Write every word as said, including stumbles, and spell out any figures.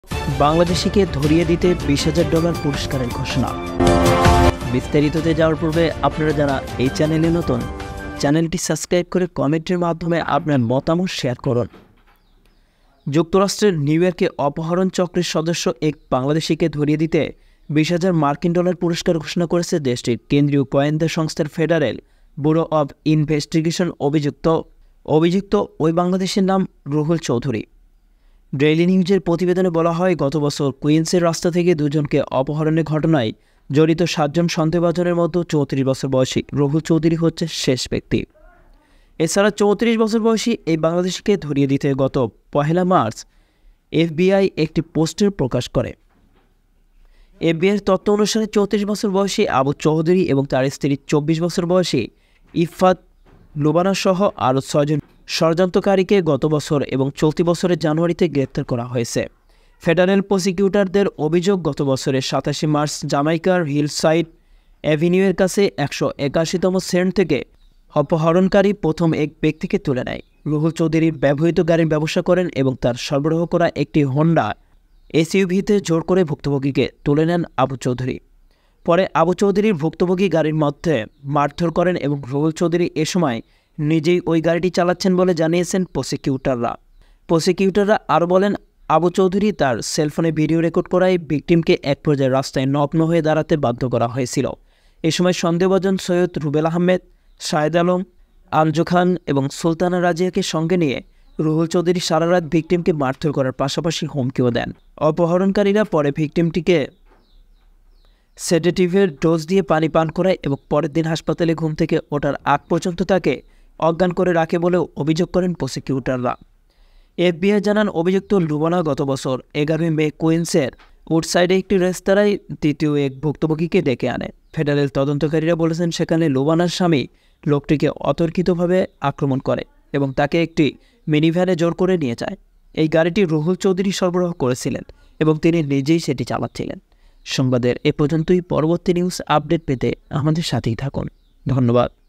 বাংলাদেশিকে ধরিয়ে দিতে বিশ হাজার ডলার পুরস্কারের ঘোষণা। বিস্তারিততে যাওয়ার পূর্বে আপনারা যারা এই চ্যানেলে নতুন, চ্যানেলটি সাবস্ক্রাইব করে কমেন্টের মাধ্যমে আপনার মতামত শেয়ার করুন। যুক্তরাষ্ট্রের নিউ ইয়র্কে অপহরণ চক্রের সদস্য এক বাংলাদেশিকে ধরিয়ে দিতে বিশ হাজার মার্কিন ডলার পুরস্কার ঘোষণা করেছে দেশটির কেন্দ্রীয় গোয়েন্দা সংস্থার ফেডারেল ব্যুরো অব ইনভেস্টিগেশন। অভিযুক্ত অভিযুক্ত ওই বাংলাদেশের নাম রুহুল চৌধুরী। ডেইলি নিউজের প্রতিবেদনে বলা হয়, গত বছর কুইন্সের রাস্তা থেকে দুজনকে অপহরণের ঘটনায় জড়িত সাতজন সন্দেহভাজনের মধ্যে চৌত্রিশ বছর বয়সী রুহুল চৌধুরী হচ্ছে শেষ ব্যক্তি। এছাড়া চৌত্রিশ বছর বয়সী এই বাংলাদেশিকে ধরিয়ে দিতে গত পহেলা মার্চ এফবিআই একটি পোস্টার প্রকাশ করে। এফবিআইয়ের তথ্য অনুসারে চৌত্রিশ বছর বয়সী আবু চৌধুরী এবং তার স্ত্রী চব্বিশ বছর বয়সী ইফাত লুবানা সহ আরও ছয়জন ষড়যন্ত্রকারীকে গত বছর এবং চলতি বছরের জানুয়ারিতে গ্রেপ্তার করা হয়েছে। ফেডারেল প্রসিকিউটরদের অভিযোগ, গত বছরের সাতাশে মার্চ জামাইকার হিলসাইড অ্যাভিনিউয়ের কাছে একশো একাশিতম সেন্ট থেকে অপহরণকারী প্রথম এক ব্যক্তিকে তুলে নেয়। রুহুল চৌধুরী ব্যবহৃত গাড়ির ব্যবসা করেন এবং তার সরবরাহ করা একটি হোন্ডা এসইউভিতে জোর করে ভুক্তভোগীকে তুলে নেন আবু চৌধুরী। পরে আবু চৌধুরীর ভুক্তভোগী গাড়ির মধ্যে মারধর করেন এবং রুহুল চৌধুরী এ সময় নিজেই ওই গাড়িটি চালাচ্ছেন বলে জানিয়েছেন প্রসিকিউটররা। প্রসিকিউটররা আরও বলেন, আবু চৌধুরী তার সেলফোনে ভিডিও রেকর্ড করায় ভিকটিমকে এক পর্যায়ে রাস্তায় নগ্ন হয়ে দাঁড়াতে বাধ্য করা হয়েছিল। এ সময় সন্দেহভাজন সৈয়দ রুবেল আহমেদ, শাহেদ আলম, আঞ্জু খান এবং সুলতানা রাজিয়াকে সঙ্গে নিয়ে রুহুল চৌধুরী সারা রাত ভিকটিমকে মারধর করার পাশাপাশি হুমকিও দেন। অপহরণকারীরা পরে ভিকটিমটিকে সেডেটিভের ডোজ দিয়ে পানি পান করায় এবং পরের দিন হাসপাতালে ঘুম থেকে ওঠার আগ পর্যন্ত তাকে অজ্ঞান করে রাখে বলেও অভিযোগ করেন প্রসিকিউটররা। এফবিআই জানান, অভিযুক্ত লুবানা গত বছর এগারোই মে কুইন্সের উডসাইডে একটি রেস্তোরাঁয় তৃতীয় এক ভুক্তভোগীকে ডেকে আনে। ফেডারেল তদন্তকারীরা বলেছেন, সেখানে লুবানার স্বামী লোকটিকে অতর্কিতভাবে আক্রমণ করে এবং তাকে একটি মিনিভ্যানে জোর করে নিয়ে যায়। এই গাড়িটি রুহুল চৌধুরী সরবরাহ করেছিলেন এবং তিনি নিজেই সেটি চালাচ্ছিলেন। সংবাদের এ পর্যন্তই। পরবর্তী নিউজ আপডেট পেতে আমাদের সাথেই থাকুন। ধন্যবাদ।